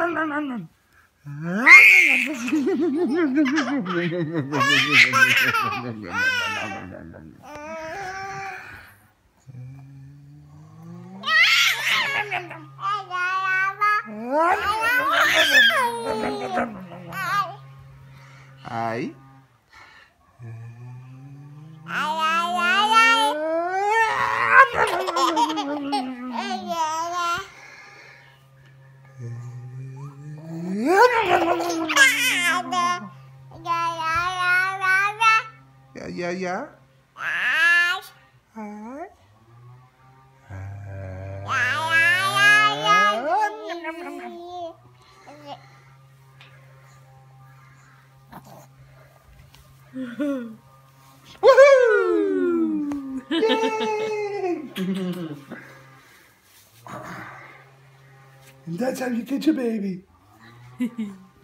Ay. Ya. Ay. Woohoo! Yay! And that's how you catch a baby.